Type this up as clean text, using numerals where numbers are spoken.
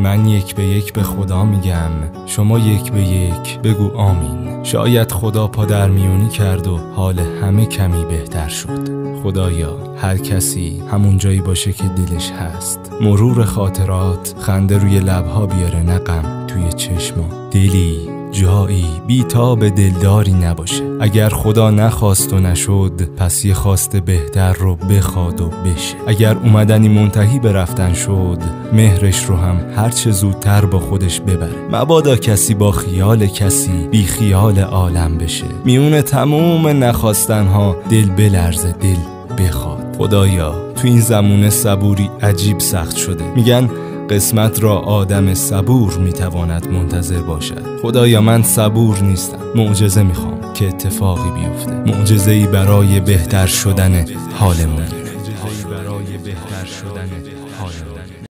من یک به یک به خدا میگم، شما یک به یک بگو آمین. شاید خدا پادرمیونی کرد و حال همه کمی بهتر شد. خدایا هر کسی همون جایی باشه که دلش هست، مرور خاطرات خنده روی لبها بیاره، نه غم توی چشما. دلی جایی بی‌تاب دلداری نباشه. اگر خدا نخواست و نشد، پس یه خواست بهتر رو بخواد و بشه. اگر اومدنی منتهی به رفتن شد، مهرش رو هم هرچه زودتر با خودش ببره. مبادا کسی با خیال کسی بی خیال عالم بشه. میون تموم نخواستنها دل بلرزه، دل بخواد. خدایا تو این زمونه صبوری عجیب سخت شده. میگن قسمت را آدم صبور میتواند منتظر باشد. خدایا من صبور نیستم، معجزه میخوام که اتفاقی بیفته، معجزه‌ای برای بهتر شدن حالمون.